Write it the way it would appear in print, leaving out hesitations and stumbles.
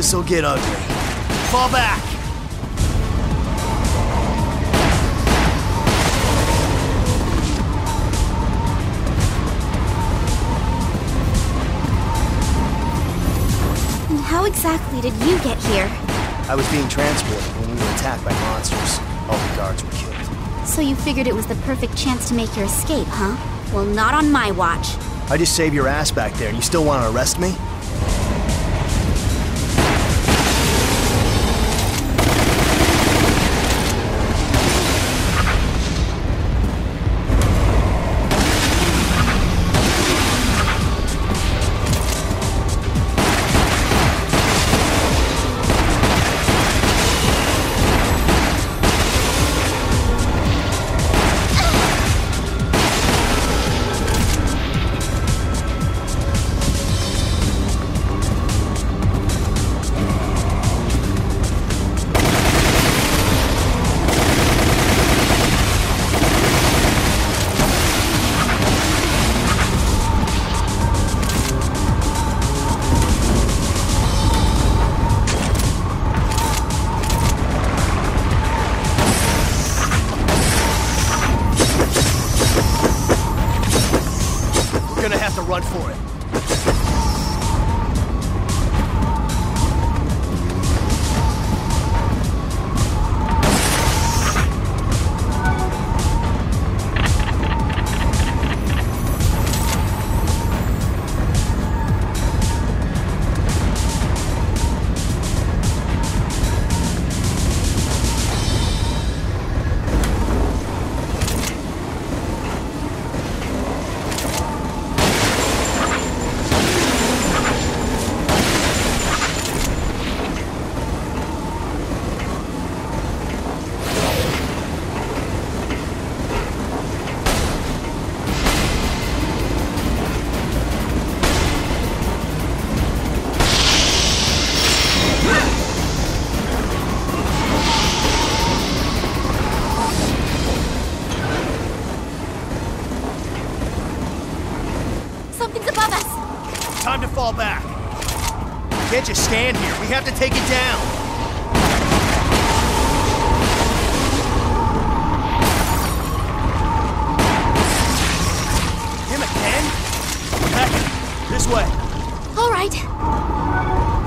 This'll get ugly. Fall back! And how exactly did you get here? I was being transported when we were attacked by monsters. All the guards were killed. So you figured it was the perfect chance to make your escape, huh? Well, not on my watch. I just saved your ass back there, and you still want to arrest me? We're gonna have to run for it. Something's above us! Time to fall back. We can't just stand here. We have to take it down. Him again? Back. This way. All right.